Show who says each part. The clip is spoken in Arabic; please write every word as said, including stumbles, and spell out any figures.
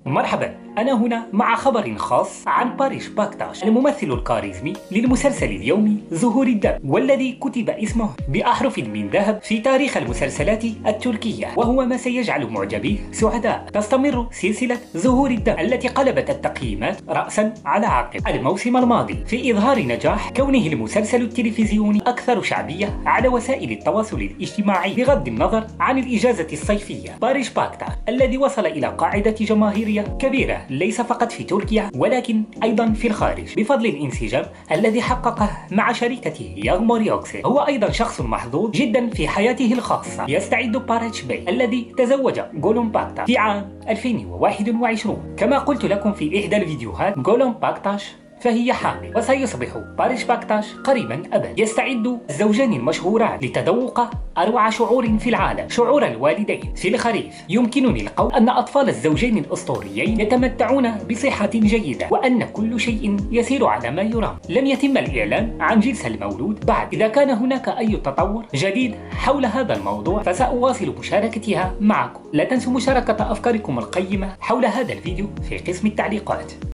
Speaker 1: مرحبا، أنا هنا مع خبر خاص عن باريش باكتاش، الممثل الكاريزمي للمسلسل اليومي زهور الدم، والذي كتب اسمه بأحرف من ذهب في تاريخ المسلسلات التركية، وهو ما سيجعل معجبيه سعداء. تستمر سلسلة زهور الدم التي قلبت التقييمات رأسا على عقب الموسم الماضي في إظهار نجاح كونه المسلسل التلفزيوني أكثر شعبية على وسائل التواصل الاجتماعي بغض النظر عن الإجازة الصيفية. باريش باكتاش الذي وصل إلى قاعدة جماهيرية كبيرة ليس فقط في تركيا ولكن أيضا في الخارج بفضل الانسجام الذي حققه مع شريكته يغمور يوكسل. هو أيضا شخص محظوظ جدا في حياته الخاصة. يستعد باريش بي الذي تزوج جولوم باكتاش في عام ألفين وواحد وعشرين. كما قلت لكم في إحدى الفيديوهات، جولوم باكتاش فهي حامل، وسيصبح باريش باكتاش قريبا أبد. يستعد الزوجان المشهوران لتذوق أروع شعور في العالم، شعور الوالدين. في الخريف يمكنني القول أن أطفال الزوجين الأسطوريين يتمتعون بصحة جيدة، وأن كل شيء يسير على ما يرام. لم يتم الإعلان عن جنس المولود بعد. إذا كان هناك أي تطور جديد حول هذا الموضوع فسأواصل مشاركتها معكم. لا تنسوا مشاركة أفكاركم القيمة حول هذا الفيديو في قسم التعليقات.